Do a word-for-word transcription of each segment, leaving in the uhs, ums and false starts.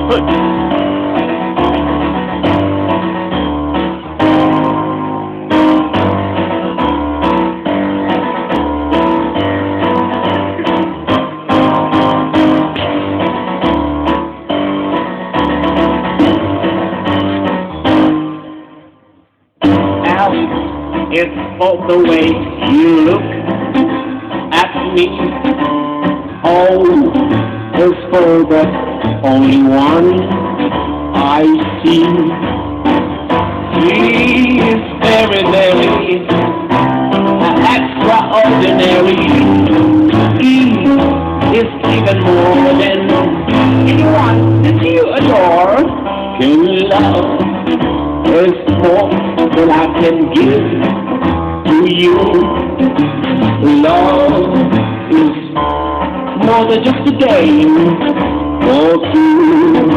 It's for the way you look at me. Oh, it's for the only one I see. He is very, very extraordinary. He is even more than anyone that you adore can love. There's more than I can give to you. Love is more than just a game for two.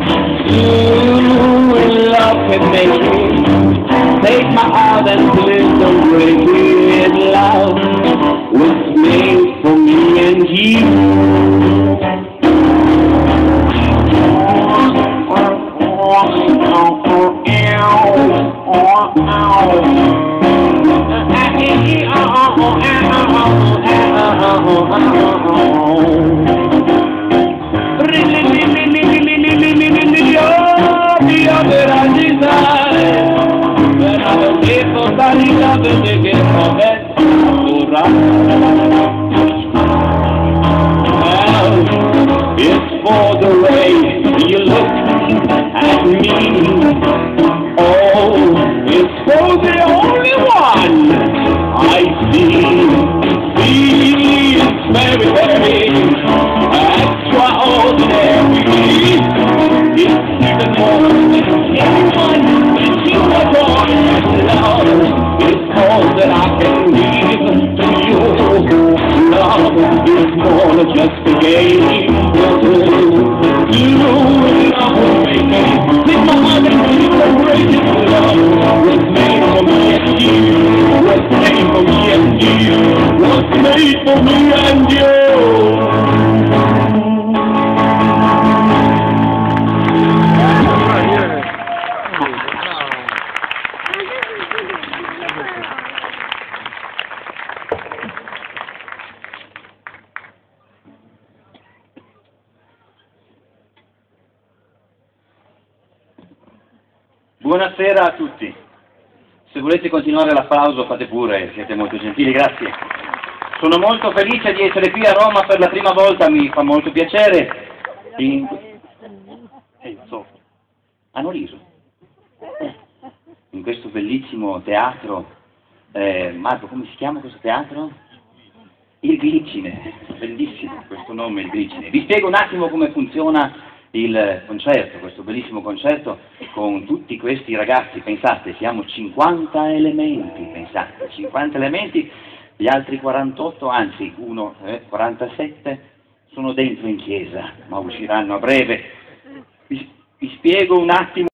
You in love can make it. Take my heart and please don't break it. Love was made for me and you. It's for the way you look at me. Oh, it's for the only one I see. He is very, very extraordinary. It's even more than anyone that you adore. Love is all that I can give to you. Love is more than just a game. You love will make me take my heart and keep the crazy love. Was made for me and you. Was made for me and you. Was made for me and you. Buonasera a tutti. Se volete continuare l'applauso fate pure, siete molto gentili, grazie. Sono molto felice di essere qui a Roma per la prima volta, mi fa molto piacere. In... Eh, so. Hanno riso. In questo bellissimo teatro. Eh, Marco, come si chiama questo teatro? Il Glicine. Bellissimo questo nome, il Glicine. Vi spiego un attimo come funziona il concerto, questo bellissimo concerto con tutti questi ragazzi. Pensate, siamo cinquanta elementi, pensate, cinquanta elementi, gli altri quarantotto, anzi uno, eh, quarantasette sono dentro in chiesa, ma usciranno a breve. Vi, vi spiego un attimo